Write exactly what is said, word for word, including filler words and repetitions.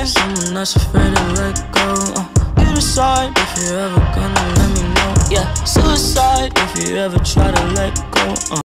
by someone that's afraid to let go. uh, You decide if you're ever gonna let me know. Yeah, suicide if you ever try to let go. uh.